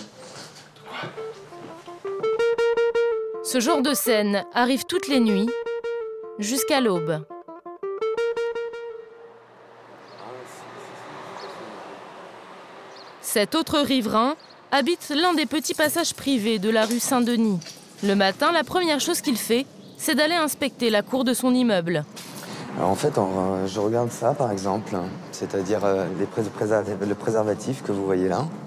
Ce genre de scène arrive toutes les nuits, jusqu'à l'aube. Cet autre riverain habite l'un des petits passages privés de la rue Saint-Denis. Le matin, la première chose qu'il fait, c'est d'aller inspecter la cour de son immeuble. Alors en fait, je regarde ça, par exemple, c'est-à-dire le préservatif que vous voyez là.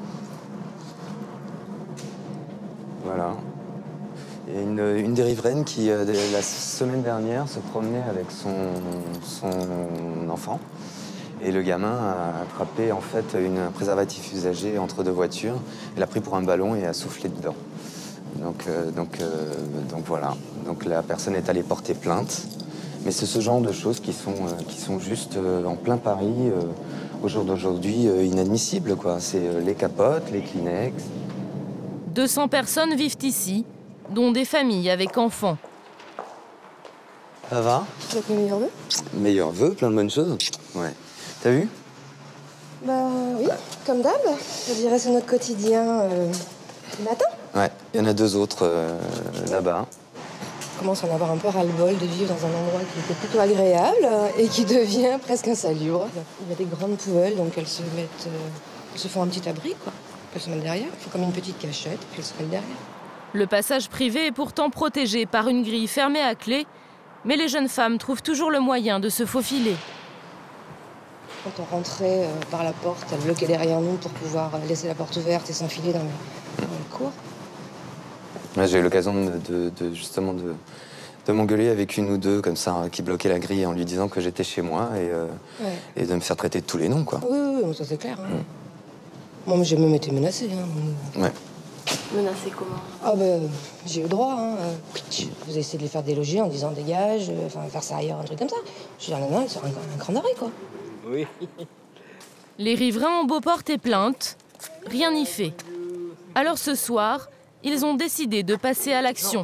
Voilà. Et une des riveraines qui, la semaine dernière, se promenait avec son enfant. Et le gamin a attrapé en fait un préservatif usagé entre deux voitures. Il l'a pris pour un ballon et a soufflé dedans. Donc voilà. Donc la personne est allée porter plainte. Mais c'est ce genre de choses qui sont juste en plein Paris, au jour d'aujourd'hui, inadmissibles, quoi. C'est les capotes, les Kleenex. 200 personnes vivent ici, dont des familles avec enfants. Ça va? Donc mes meilleurs vœux? Meilleurs vœux, plein de bonnes choses. Ouais. T'as vu? Bah oui, comme d'hab. Je dirais c'est notre quotidien du matin. Ouais, il y en a 2 autres là-bas. Je commence à en avoir un peu ras-le-bol de vivre dans un endroit qui était plutôt agréable et qui devient presque insalubre. Il y a des grandes poubelles, donc elles se font un petit abri, quoi. Elles se mettent derrière, il faut comme une petite cachette, puis elles se mettent derrière. Le passage privé est pourtant protégé par une grille fermée à clé, mais les jeunes femmes trouvent toujours le moyen de se faufiler. Quand on rentrait par la porte, elle bloquait derrière nous pour pouvoir laisser la porte ouverte et s'enfiler dans le cours. Ouais, j'ai eu l'occasion justement de m'engueuler avec une ou deux comme ça qui bloquaient la grille en lui disant que j'étais chez moi et de me faire traiter de tous les noms, quoi. Oui, ça c'est clair. Hein. Moi, j'ai même été menacée. Hein. Ouais. Menacée comment? Ah j'ai eu le droit. Hein. Vous essayez de les faire déloger en disant dégage, faire ça ailleurs, un truc comme ça. Je dis non, c'est un cran d'arrêt, quoi. Oui. Les riverains ont beau porter plainte, rien n'y fait. Alors ce soir, ils ont décidé de passer à l'action.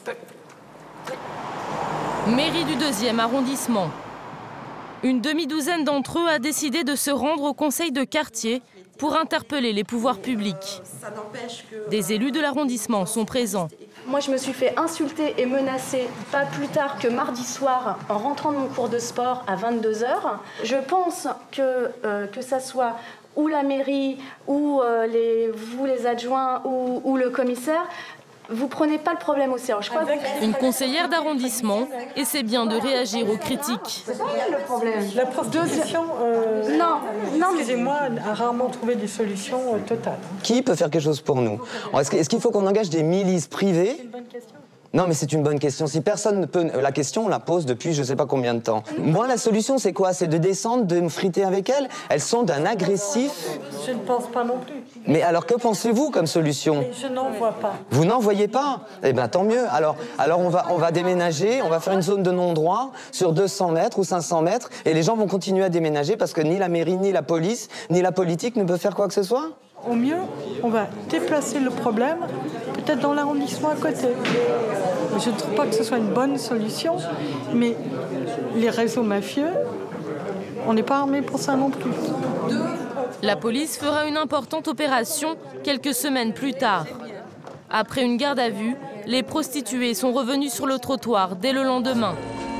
Mairie du 2e arrondissement. Une demi-douzaine d'entre eux a décidé de se rendre au conseil de quartier pour interpeller les pouvoirs publics. Des élus de l'arrondissement sont présents. Moi, je me suis fait insulter et menacer pas plus tard que mardi soir en rentrant de mon cours de sport à 22 h. Je pense que ça soit ou la mairie, ou vous les adjoints, ou le commissaire, vous prenez pas le problème au sérieux. Je crois que une conseillère d'arrondissement essaie bien de réagir aux critiques. C'est pas le problème. La proposition, excusez-moi, a rarement trouvé des solutions totales. Qui peut faire quelque chose pour nous? Est-ce qu'il faut qu'on engage des milices privées? C'est une bonne question. Non, mais c'est une bonne question. Si personne ne peut... La question, on la pose depuis je sais pas combien de temps. Moi, la solution, c'est quoi? C'est de descendre, de me friter avec elles? Elles sont d'un agressif... Je ne pense pas non plus. Mais alors, que pensez-vous comme solution? Je n'en vois pas. Vous n'en voyez pas? Eh bien, tant mieux. Alors on va déménager, on va faire une zone de non-droit sur 200 mètres ou 500 mètres, et les gens vont continuer à déménager parce que ni la mairie, ni la police, ni la politique ne peuvent faire quoi que ce soit? Au mieux, on va déplacer le problème, peut-être dans l'arrondissement à côté. Je ne trouve pas que ce soit une bonne solution, mais les réseaux mafieux, on n'est pas armés pour ça non plus. La police fera une importante opération quelques semaines plus tard. Après une garde à vue, les prostituées sont revenues sur le trottoir dès le lendemain.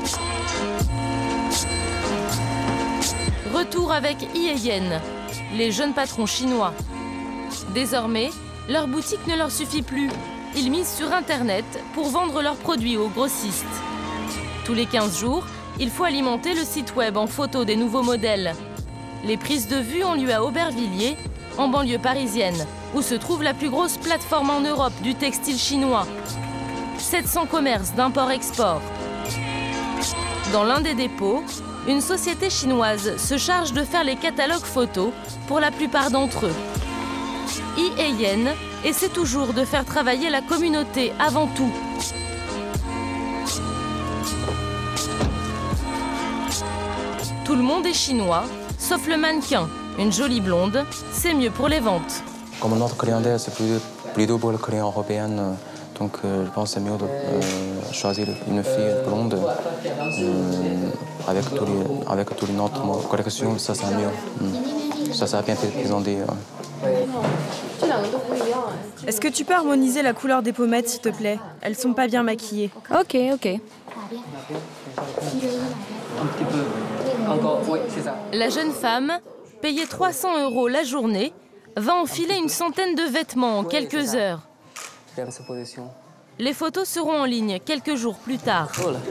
Retour avec Yeyen, les jeunes patrons chinois. Désormais, leur boutique ne leur suffit plus. Ils misent sur Internet pour vendre leurs produits aux grossistes. Tous les 15 jours, il faut alimenter le site web en photos des nouveaux modèles. Les prises de vue ont lieu à Aubervilliers, en banlieue parisienne, où se trouve la plus grosse plateforme en Europe du textile chinois. 700 commerces d'import-export. Dans l'un des dépôts, une société chinoise se charge de faire les catalogues photos pour la plupart d'entre eux. Yeyen essaie toujours de faire travailler la communauté avant tout. Tout le monde est chinois, sauf le mannequin, une jolie blonde, c'est mieux pour les ventes. Comme notre clientèle, c'est plutôt pour le client européen, donc je pense que c'est mieux de choisir une fille blonde avec tous les notre collection, ça c'est mieux. Ça a bien été présenté. Est-ce que tu peux harmoniser la couleur des pommettes, s'il te plaît? Elles sont pas bien maquillées. Ok. La jeune femme, payée 300 € la journée, va enfiler une centaine de vêtements en quelques heures. Les photos seront en ligne quelques jours plus tard.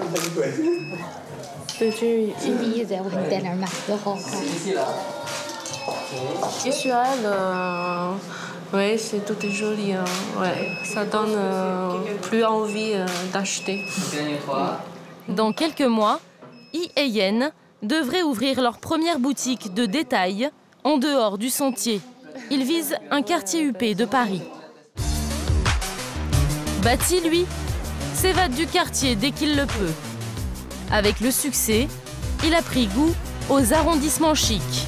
Visuel, oui, c'est tout est joli. Ouais. Ça donne plus envie d'acheter. Dans quelques mois, Yeyen devrait ouvrir leur première boutique de détail en dehors du sentier. Ils visent un quartier huppé de Paris. Bati, lui, s'évade du quartier dès qu'il le peut. Avec le succès, il a pris goût aux arrondissements chics.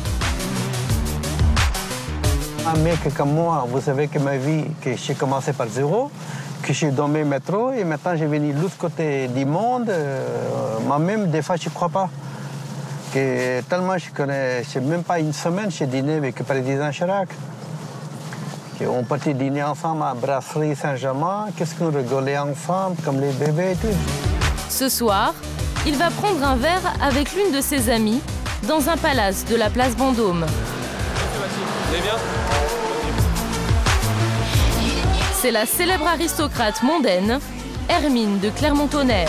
Un mec comme moi, vous savez que ma vie, que j'ai commencé par zéro, que je suis dans mes métros et maintenant j'ai venu de l'autre côté du monde. Moi-même, des fois, je ne crois pas. Que tellement je connais, c'est même pas une semaine, j'ai dîné avec le président Chirac. On partait dîner ensemble à Brasserie Saint-Germain, qu'est-ce qu'on rigolait ensemble, comme les bébés et tout. Ce soir, il va prendre un verre avec l'une de ses amies dans un palace de la place Vendôme. Vous allez bien ? C'est la célèbre aristocrate mondaine, Hermine de Clermont-Tonnerre.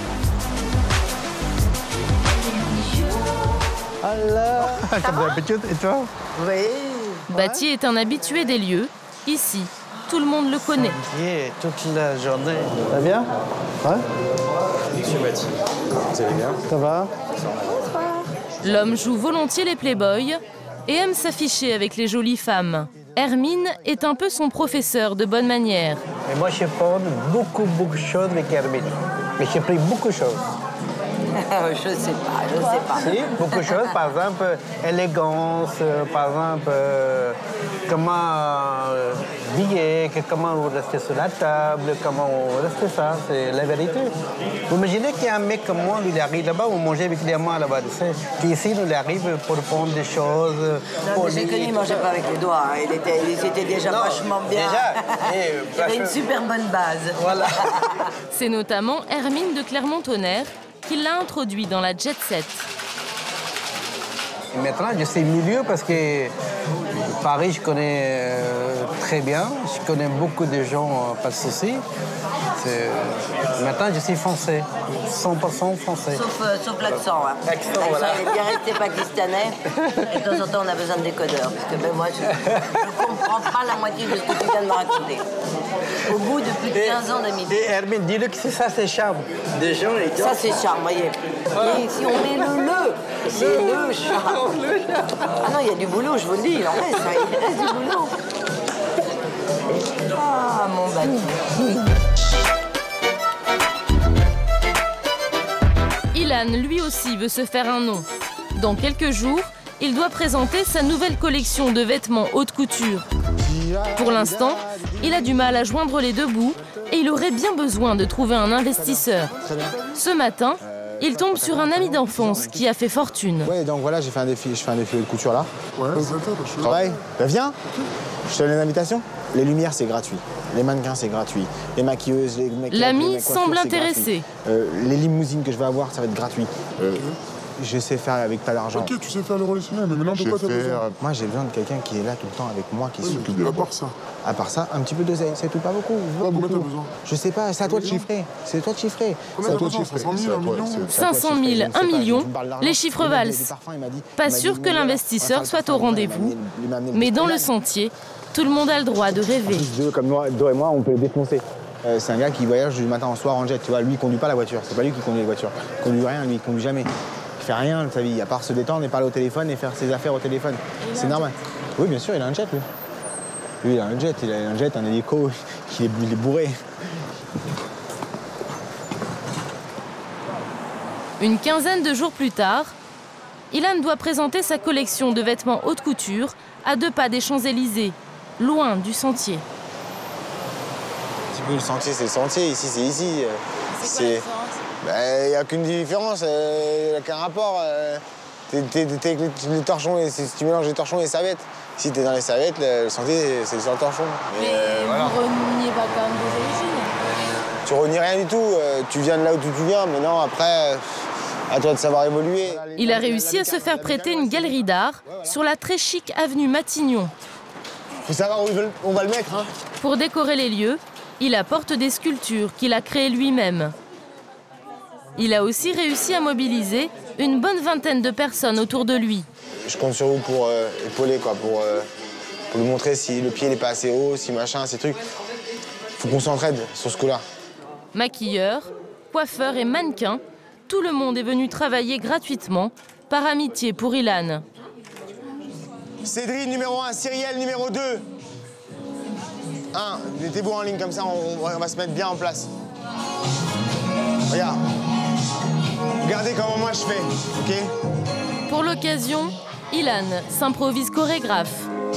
Alors, ça vous habitude, et toi? Oui. Bati est un habitué des lieux. Ici, tout le monde le connaît. Toute la journée. Ça va bien? Ouais. Monsieur Bati, vous allez bien? Ça va? L'homme joue volontiers les playboys et aime s'afficher avec les jolies femmes. Hermine est un peu son professeur de bonne manière. Et moi, je prends beaucoup de choses avec Hermine. Mais j'ai pris beaucoup de choses. Je sais pas. Si, beaucoup de choses. Par exemple, élégance, par exemple, comment biller, comment vous restez sur la table, comment vous restez ça, c'est la vérité. Vous imaginez qu'il y a un mec comme moi, lui, il arrive là-bas, vous mangez avec les mains là-bas, tu sais. Puis ici, il arrive pour prendre des choses. J'ai connu, il ne mangeait pas avec les doigts, hein. Il était déjà vachement bien. Il avait une super bonne base. Voilà. C'est notamment Hermine de Clermont-Tonnerre qui l'a introduit dans la jet set. Maintenant, je sais mieux parce que Paris, je connais très bien. Je connais beaucoup de gens, pas de souci. Maintenant, je suis français, 100% français. Sauf l'accent. Hein. L'accent est bien resté pakistanais. Et de temps en temps, on a besoin de décodeurs. Parce que moi, je ne comprends pas la moitié de ce que tu viens de me raconter. Au bout de plus de 15 ans d'amitié. Et Hermine, dis-le que c'est ça, c'est charme. Des gens, ça, c'est charme, voyez. Et si on met c'est le charme. Ah non, il y a du boulot, je vous le dis. Il reste du boulot. Ah, mon Bati. Ilan, lui aussi, veut se faire un nom. Dans quelques jours, il doit présenter sa nouvelle collection de vêtements haute couture. Pour l'instant, il a du mal à joindre les deux bouts et il aurait bien besoin de trouver un investisseur. Ce matin, il tombe sur un ami d'enfance qui a fait fortune. Ouais, donc voilà, je fais un défilé de couture là. Ouais, travail. Ben viens, je te donne une invitation. Les lumières, c'est gratuit. Les mannequins, c'est gratuit. Les maquilleuses, les mecs. L'ami semble intéressé. Les limousines que je vais avoir, ça va être gratuit. Je sais faire avec pas d'argent. Ok, tu sais faire le relationnel, mais maintenant, de quoi t'as besoin? Moi, j'ai besoin de quelqu'un qui est là tout le temps avec moi, qui s'occupe de moi. À part ça? À part ça, un petit peu d'oseille, c'est tout, pas beaucoup. Combien t'as besoin? Je sais pas, c'est à toi de chiffrer. C'est toi de chiffrer. Combien t'as besoin? 500 000, 1 million? 500 000, 1 million, les chiffres valsent. Pas sûr que l'investisseur soit au rendez-vous, mais dans le sentier, tout le monde a le droit de rêver. Deux comme moi, Dor et moi, on peut le défoncer. C'est un gars qui voyage du matin au soir en jet, tu vois. Lui, il conduit pas la voiture. C'est pas lui qui conduit la voiture. Il conduit rien, lui, il conduit jamais. Il fait rien de sa vie, à part se détendre et parler au téléphone et faire ses affaires au téléphone. C'est normal. Oui, bien sûr, il a un jet, lui. Lui, il a un jet, un hélico, il est bourré. Une quinzaine de jours plus tard, Ilan doit présenter sa collection de vêtements haute couture à 2 pas des Champs-Élysées, loin du sentier. Un petit peu le sentier, c'est le sentier, ici, c'est ici. C'est il n'y a qu'une différence, il n'y a qu'un rapport. T'es avec les torchons, si tu mélanges les torchons et les savettes. Si t'es dans les savettes, le sentier, c'est sur le torchon. Mais voilà. Vous reniez pas quand même vos origines? Tu renies rien du tout, tu viens de là où tu viens, mais non, après, à toi de savoir évoluer. Il a réussi à se faire prêter une galerie d'art sur la très chic avenue Matignon. Faut savoir où on va le mettre. Hein. Pour décorer les lieux, il apporte des sculptures qu'il a créées lui-même. Il a aussi réussi à mobiliser une bonne vingtaine de personnes autour de lui. Je compte sur vous pour épauler, quoi, pour lui montrer si le pied n'est pas assez haut, si machin, ces trucs. Faut qu'on s'entraide sur ce coup-là. Maquilleurs, coiffeurs et mannequins, tout le monde est venu travailler gratuitement, par amitié pour Ilan. Cédric, numéro 1, Cyrielle, numéro 2. 1, mettez-vous en ligne comme ça, on va se mettre bien en place. Regarde. Regardez comment moi je fais, ok? Pour l'occasion, Ilan s'improvise chorégraphe.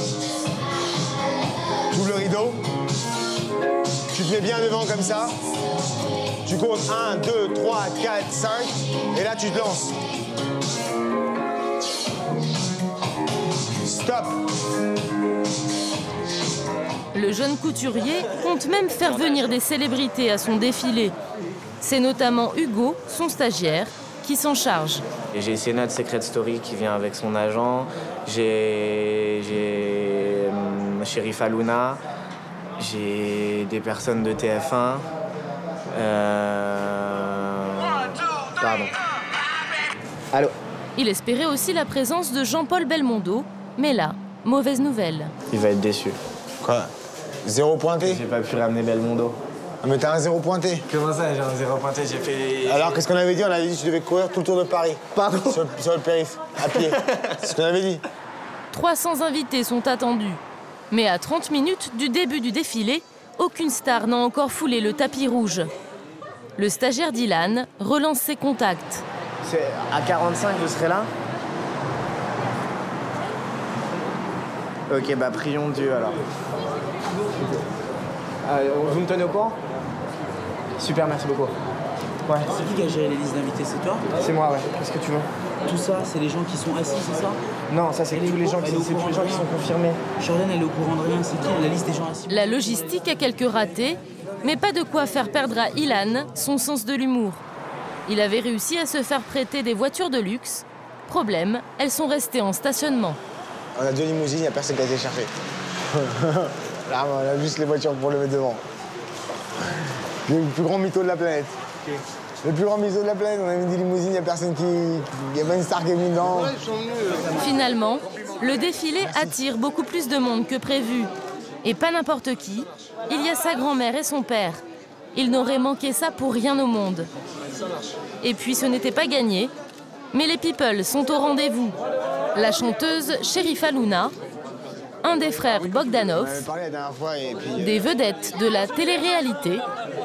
Tu ouvres le rideau, tu te mets bien devant comme ça, tu comptes 1, 2, 3, 4, 5, et là tu te lances. Stop! Le jeune couturier compte même faire venir des célébrités à son défilé. C'est notamment Hugo, son stagiaire, qui s'en charge. J'ai Sienna de Secret Story qui vient avec son agent, j'ai Sherifa Luna, j'ai des personnes de TF1. Pardon. Allô? Il espérait aussi la présence de Jean-Paul Belmondo, mais là, mauvaise nouvelle. Il va être déçu. Quoi? 0 pointé? J'ai pas pu ramener Belmondo. Ah, mais t'as un 0 pointé. Comment ça, j'ai un 0 pointé? J'ai fait... Alors, qu'est-ce qu'on avait dit? On avait dit que tu devais courir tout le tour de Paris. Pardon? Sur le périph', à pied. C'est ce qu'on avait dit. 300 invités sont attendus. Mais à 30 minutes du début du défilé, aucune star n'a encore foulé le tapis rouge. Le stagiaire d'Ilan relance ses contacts. C'est à 45, vous serez là? Ok, bah prions Dieu alors. Vous me tenez au courant? Super, merci beaucoup. Ouais. C'est qui a géré les listes d'invités, c'est toi? C'est moi, ouais. Qu'est-ce que tu veux? Tout ça, c'est les gens qui sont assis, c'est ça? Non, ça c'est tous les gens qui sont confirmés. Jordan, elle est au courant de rien, c'est qui la liste des gens assis? La logistique a quelques ratés, mais pas de quoi faire perdre à Ilan son sens de l'humour. Il avait réussi à se faire prêter des voitures de luxe. Problème, elles sont restées en stationnement. On a 2 limousines, il n'y a personne qui a été chercher. Là, on a juste les voitures pour le mettre devant. Le plus grand mytho de la planète. Okay. Le plus grand mytho de la planète, on a mis des limousines, il n'y a personne qui... Il n'y a pas une star qui est venue dedans. Finalement, le défilé attire beaucoup plus de monde que prévu. Et pas n'importe qui, il y a sa grand-mère et son père. Ils n'auraient manqué ça pour rien au monde. Et puis ce n'était pas gagné, mais les people sont au rendez-vous. La chanteuse Sherifa Luna, un des frères Bogdanov, des vedettes de la télé-réalité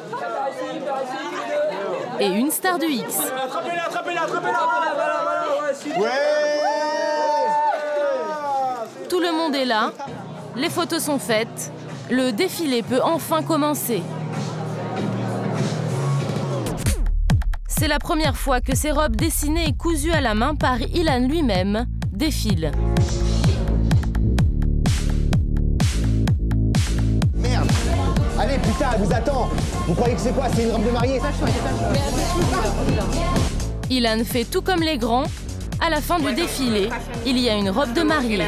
et une star du X. Tout le monde est là, les photos sont faites, le défilé peut enfin commencer. C'est la première fois que ces robes dessinées et cousues à la main par Ilan lui-même défilent. Merde! Allez, putain, elle vous attend! Vous croyez que c'est quoi? C'est une robe de mariée? Ilan fait tout comme les grands. À la fin du défilé, il y a une robe de mariée.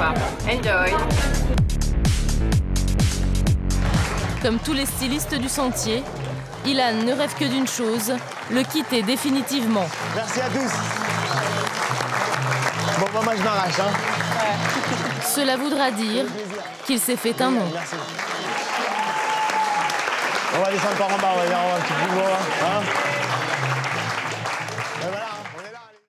Comme tous les stylistes du sentier, Ilan ne rêve que d'une chose, le quitter définitivement. Merci à tous. Bon, bah, moi je m'arrache. Hein. Cela voudra dire qu'il s'est fait un nom. On va descendre par en bas, on va dire au revoir un petit peu.